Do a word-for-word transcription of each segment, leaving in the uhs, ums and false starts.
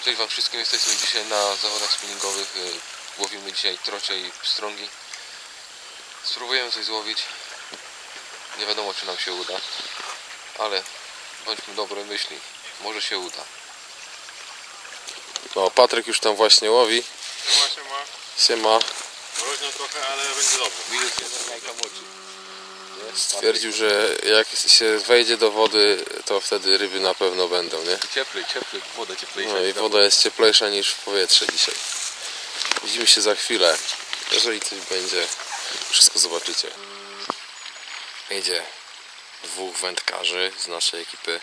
Cześć wam wszystkim, jesteśmy dzisiaj na zawodach spinningowych. Łowimy dzisiaj trocie i pstrągi. Spróbujemy coś złowić. Nie wiadomo, czy nam się uda, ale bądźmy dobrej myśli, może się uda. No, Patryk już tam właśnie łowi. Siema, siema. Siema. Mroźno trochę, ale będzie dobrze. Minus jeden jajka moczy. Stwierdził, że jak się wejdzie do wody, to wtedy ryby na pewno będą, nie? Cieplej, cieplej, woda cieplejsza. No i woda jest cieplejsza niż w powietrze dzisiaj. Widzimy się za chwilę. Jeżeli coś będzie, wszystko zobaczycie. Jedzie dwóch wędkarzy z naszej ekipy.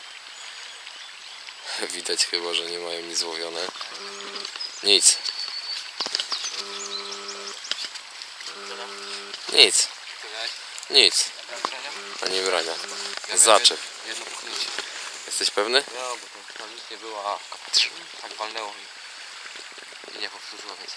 Widać chyba, że nie mają nic złowione. Nic. Nic. Nic. Ani brania. Zaczep. Jedno pchnięcie. Jesteś pewny? No, bo tam nic nie było, a tak walnęło i, i nie powtórzyło więcej.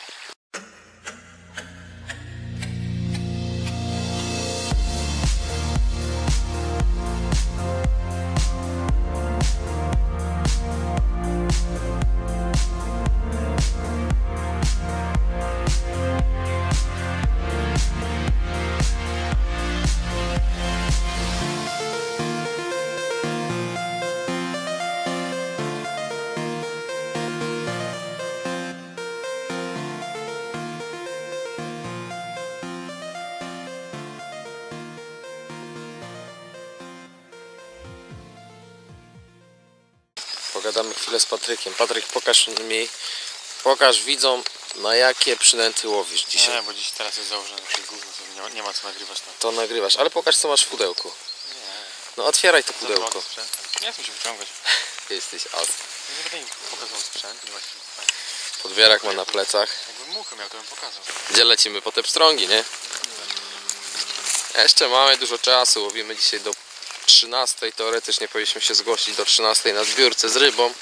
Pogadamy chwilę z Patrykiem. Patryk, pokaż mi, pokaż widzom, na jakie przynęty łowisz dzisiaj. Nie, bo dziś teraz jest założone przez gówno, to nie ma, nie ma co nagrywać na To nagrywasz, ale pokaż, co masz w pudełku. Nie. No otwieraj to pudełko. Nie chcę się wyciągać. Jesteś as. Nie będę im pokazał sprzęt, nie ma się. Podbierak ma na plecach. Jakbym muchę miał, to bym pokazał. Gdzie lecimy? Po te pstrągi, nie? Jeszcze mamy dużo czasu. Łowimy dzisiaj do trzynastej. Teoretycznie powinniśmy się zgłosić do trzynastej na zbiórce z rybą.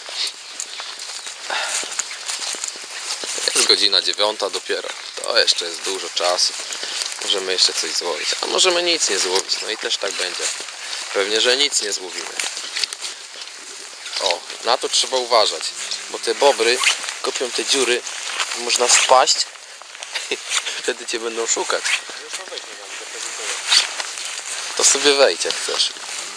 Jest godzina dziewiąta dopiero. To jeszcze jest dużo czasu. Możemy jeszcze coś złowić. A możemy nic nie złowić. No i też tak będzie. Pewnie, że nic nie złowimy. O, na to trzeba uważać. Bo te bobry kopią te dziury. Można spaść. Wtedy cię będą szukać. To sobie wejdź, jak chcesz.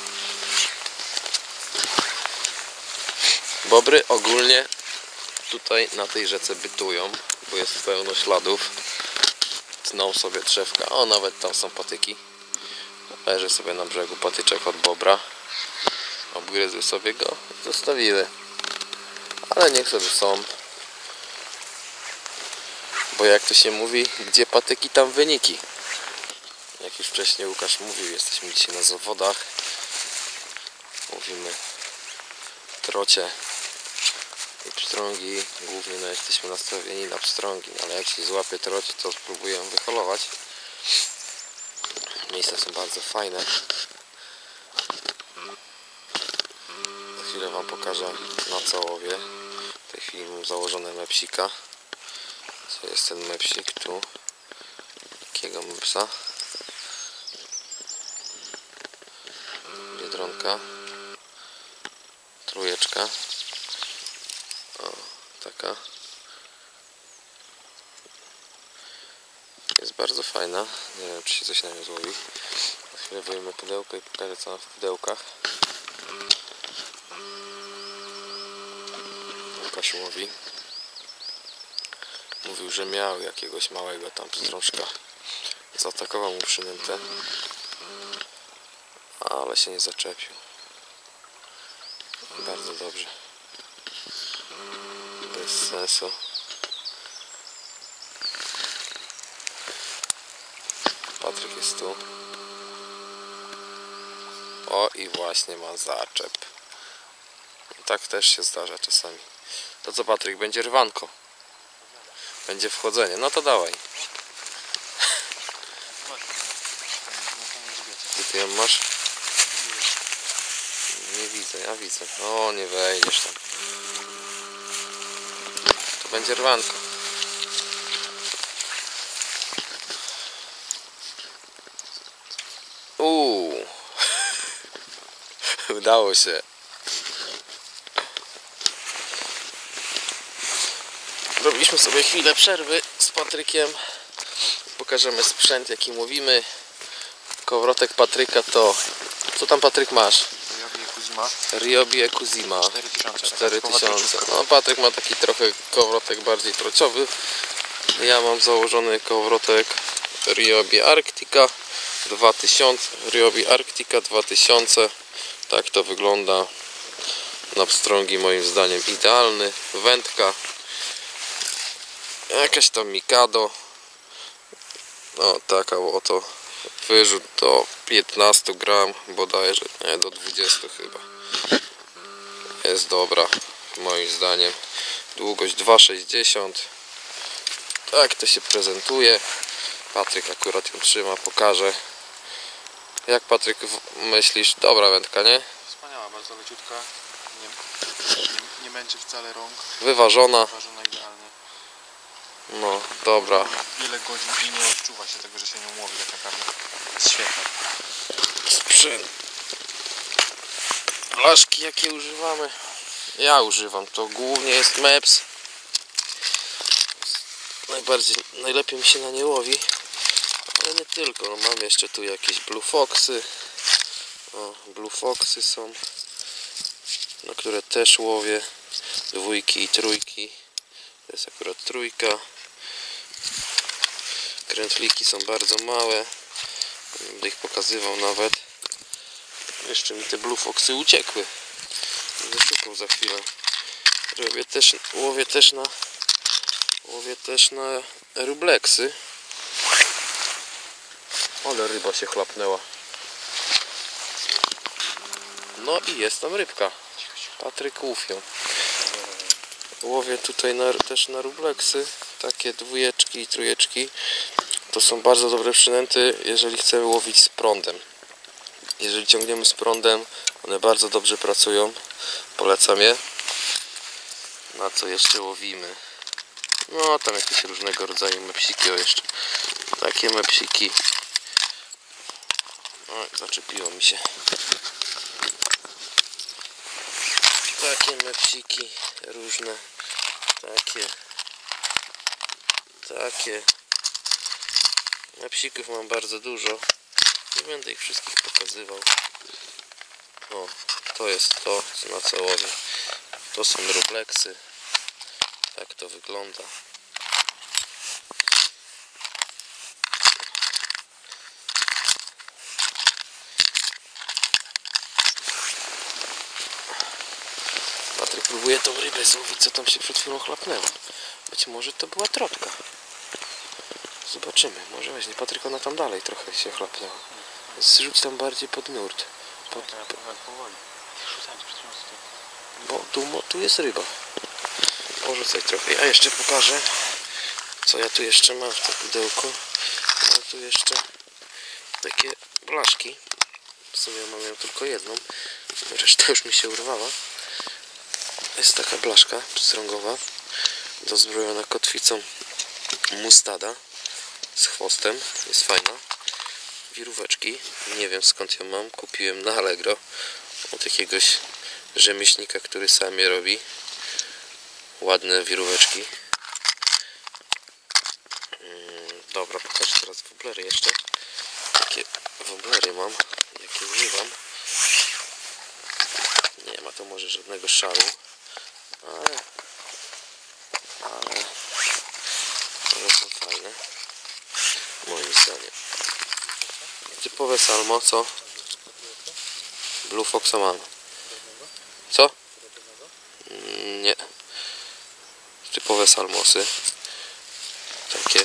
Bobry ogólnie tutaj na tej rzece bytują, bo jest pełno śladów. Tną sobie drzewka. O, nawet tam są patyki. Leży sobie na brzegu patyczek od bobra. Obgryzły sobie go i zostawiły. Ale niech sobie są. Bo jak to się mówi, gdzie patyki, tam wyniki. Jak już wcześniej Łukasz mówił, jesteśmy dzisiaj na zawodach. Mówimy trocie i pstrągi. Głównie no, jesteśmy nastawieni na pstrągi, ale jak się złapie trocie, to spróbuję ją wyholować. Miejsca są bardzo fajne. Za chwilę wam pokażę, na co łowię. W tej chwili mam założone mepsika. Co jest ten mepsik tu? Jakiego mepsa? Biedronka. Trójeczka. O, taka. Jest bardzo fajna. Nie wiem, czy się coś na nią złowi. Na chwilę wyjmę pudełko i pokażę, co mam w pudełkach. Łukasz łowi. Mówił, że miał jakiegoś małego tam pstrążka. Zaatakował mu przynętę, ale się nie zaczepił. Bardzo dobrze. Bez sensu. Patryk jest tu. O, i właśnie ma zaczep. Tak też się zdarza czasami. To co, Patryk, będzie rwanko? Będzie wchodzenie. No to dawaj. Gdzie ty ją masz? Nie widzę, ja widzę. O, nie wejdziesz tam. To będzie rwanko. Uuu. Udało się. Robiliśmy sobie chwilę przerwy z Patrykiem. Pokażemy sprzęt, jaki mówimy. Kołowrotek Patryka to... Co tam, Patryk, masz? Ryobi Kuzima. Ryobi Kuzima cztery tysiące. cztery tysiące. No, Patryk ma taki trochę kołowrotek bardziej trociowy. Ja mam założony kołowrotek Ryobi Arctica dwa tysiące. Ryobi Arctica dwa tysiące. Tak to wygląda. Na pstrągi moim zdaniem idealny. Wędka. Jakaś tam Mikado. No, taka oto. Wyrzut do piętnastu gram, bodajże, nie, do dwudziestu chyba. Jest dobra, moim zdaniem. Długość dwa sześćdziesiąt. Tak to się prezentuje. Patryk akurat ją trzyma, pokaże. Jak, Patryk, myślisz? Dobra wędka, nie? Wspaniała, bardzo leciutka. Nie, nie, nie męczy wcale rąk. Wyważona. Ważona idealnie. No, dobra. Wiele godzin i nie odczuwa się tego, że się nią łowi tak naprawdę. Jest świetna. Sprzęt. Blaszki jakie używamy? Ja używam, to głównie jest Meps. Najbardziej, najlepiej mi się na nie łowi. Ale nie tylko, no mam jeszcze tu jakieś Blue Foxy. O, Blue Foxy są, na które też łowię. Dwójki i trójki. To jest akurat trójka. Krętliki są bardzo małe. Nie będę ich pokazywał nawet. Jeszcze mi te Blue Foxy uciekły. Będę szukał za chwilę. Robię też, łowię też na łowię też na Rubleksy. Ale ryba się chlapnęła. No i jest tam rybka. Patryk łufią. Łowię tutaj na, też na Rubleksy. Takie dwójeczki i trójeczki. To są bardzo dobre przynęty, jeżeli chcemy łowić z prądem. Jeżeli ciągniemy z prądem, one bardzo dobrze pracują. Polecam je. Na co jeszcze łowimy? No, tam jakieś różnego rodzaju mepsiki. O, jeszcze takie mepsiki. O, zaczepiło mi się. Takie mepsiki różne. Takie. Takie. Mepsików mam bardzo dużo. Nie będę ich wszystkich pokazywał. O, to jest to, na co łowię. To są Rubleksy. Tak to wygląda. Patryk próbuje tą rybę złowić, co tam się przed chwilą chlapnęło. Być może to była trotka. Zobaczymy, może weźmie Patryk, ona tam dalej trochę się chlapnęła. Zrzuć tam bardziej pod nurt. Pod, pod... Bo tu, tu jest ryba. Porzucaj trochę. Ja jeszcze pokażę, co ja tu jeszcze mam w tym pudełku. Mam tu jeszcze takie blaszki. W sumie mam ją tylko jedną. Reszta już mi się urwała. Jest taka blaszka pstrągowa, dozbrojona kotwicą mustada z chwostem. Jest fajna. Wiróweczki. Nie wiem, skąd ją mam. Kupiłem na Allegro od jakiegoś rzemieślnika, który sam je robi. Ładne wiróweczki. Dobra, pokażę teraz woblery jeszcze. Takie woblery mam, jakie używam. Nie ma to może żadnego szału, ale, ale, ale są fajne, moim zdaniem. Typowe salmo, co? Blue Foxa mam. Co? Nie. Typowe salmosy. Takie.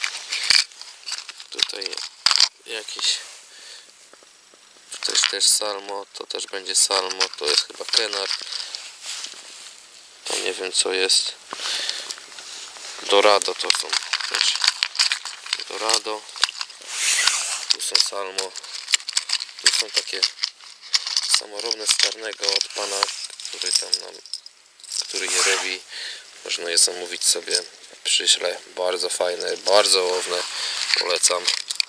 Tutaj jakieś. To jest też salmo. To też będzie salmo. To jest chyba kenar. To nie wiem co jest. Dorado to są też. Dorado. Tu są salmo. Tu są takie samorobne z czarnego od pana, który tam nam, który je robi. Można je zamówić sobie. Przyślę. Bardzo fajne, bardzo łowne. Polecam.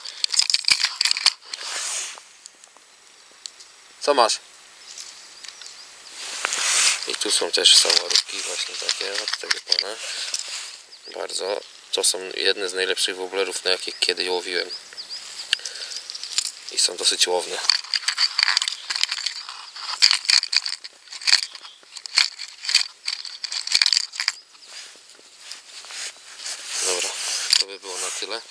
Co masz? I tu są też samoróbki właśnie takie od tego pana. Bardzo. To są jedne z najlepszych woblerów, na jakie kiedyś łowiłem. I są dosyć łowne. Dobra, to by było na tyle.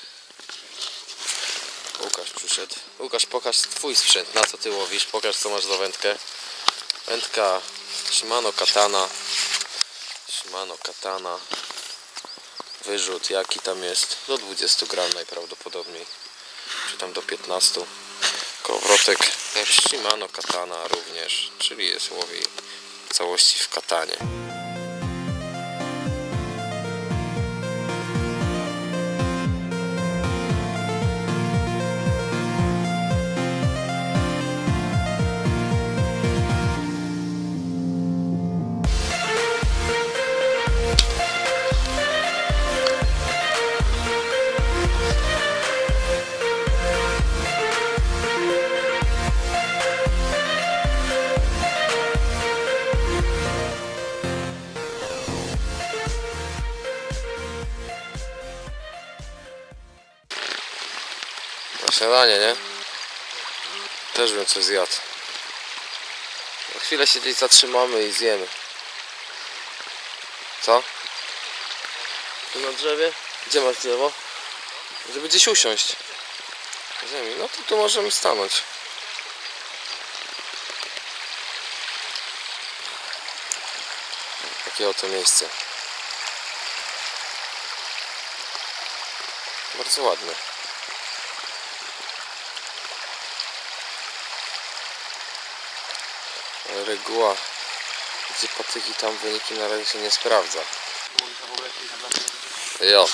Łukasz przyszedł. Łukasz, pokaż twój sprzęt, na co ty łowisz, pokaż co masz za wędkę. Wędka Shimano Katana. Shimano Katana. Wyrzut jaki tam jest? Do dwudziestu gram najprawdopodobniej. Czy tam do piętnastu. Kołowrotek Shimano Katana również, czyli jest łowi w całości w katanie. Na śniadanie, nie? Też bym coś zjadł. Na chwilę się gdzieś zatrzymamy i zjemy. Co? Tu na drzewie? Gdzie masz drzewo? Żeby gdzieś usiąść. Na ziemi. No to tu możemy stanąć. Takie oto miejsce. Bardzo ładne. Ale reguła, gdzie patyki, tam wyniki na razie się nie sprawdza. Jo.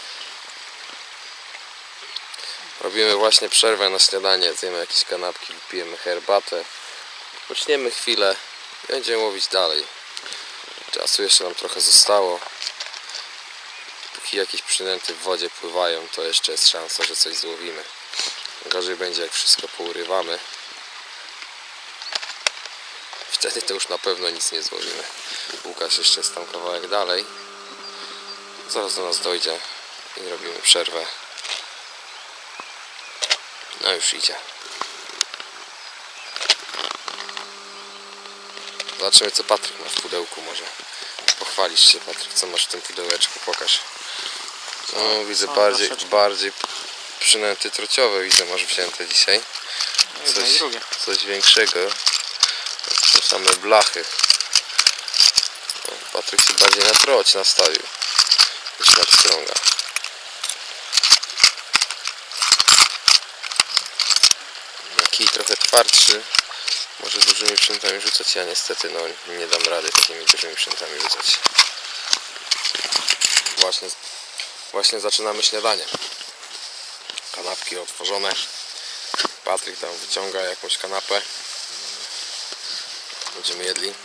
Robimy właśnie przerwę na śniadanie, zjemy jakieś kanapki, pijemy herbatę. Poczniemy chwilę i będziemy łowić dalej. Czasu jeszcze nam trochę zostało. Póki jakieś przynęty w wodzie pływają, to jeszcze jest szansa, że coś złowimy. Gorzej będzie, jak wszystko pourywamy. Wtedy to już na pewno nic nie złowimy. Łukasz jeszcze jest tam kawałek dalej. Zaraz do nas dojdzie i robimy przerwę. No już idzie. Zobaczymy, co Patryk ma w pudełku. Może pochwalisz się, Patryk, co masz w tym pudełeczku, pokaż. No, widzę bardziej, bardziej przynęty trociowe widzę, masz wzięte dzisiaj. Coś, coś większego. To same blachy. O, Patryk się bardziej na troć nastawił niż na pstrąga. Kij trochę twardszy. Może dużymi przynętami rzucać. Ja niestety no, nie dam rady takimi dużymi przynętami rzucać. Właśnie, właśnie zaczynamy śniadanie. Kanapki otworzone. Patryk tam wyciąga jakąś kanapę. Będziemy jedli.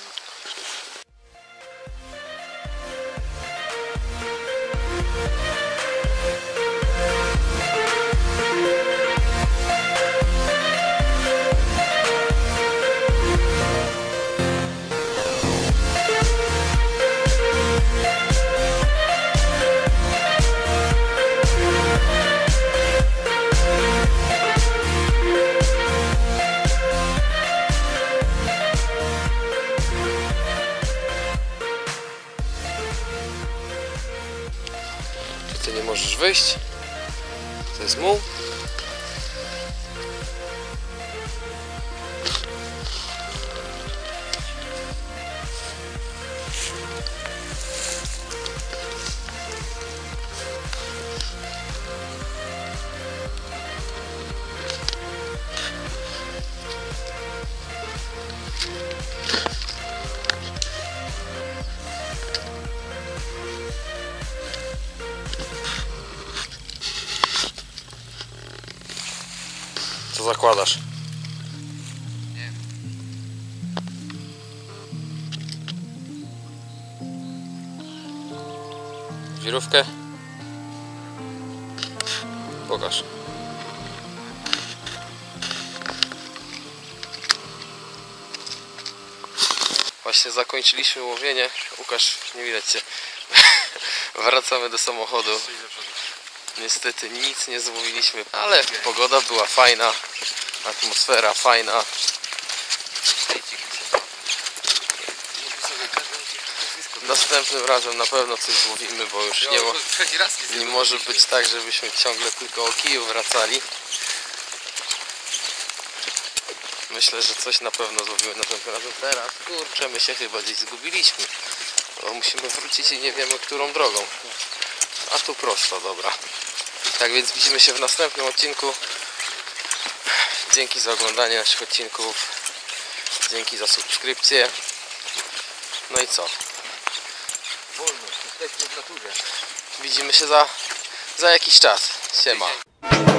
Ty nie możesz wyjść? To jest muł? Co zakładasz? Nie. Wirówkę? Pokaż. Właśnie zakończyliśmy łowienie. Łukasz, nie widać cię. Wracamy do samochodu. Niestety nic nie złowiliśmy, ale pogoda była fajna, atmosfera fajna. Następnym razem na pewno coś złowimy, bo już nie, mo nie może być tak, żebyśmy ciągle tylko o kiju wracali. Myślę, że coś na pewno złowimy następnym razem. Teraz, kurczę, my się chyba gdzieś zgubiliśmy. Bo musimy wrócić i nie wiemy, którą drogą. A tu prosto, dobra. Tak więc widzimy się w następnym odcinku. Dzięki za oglądanie naszych odcinków. Dzięki za subskrypcję. No i co? Wolność, jesteśmy w naturze. Widzimy się za, za jakiś czas. Siema.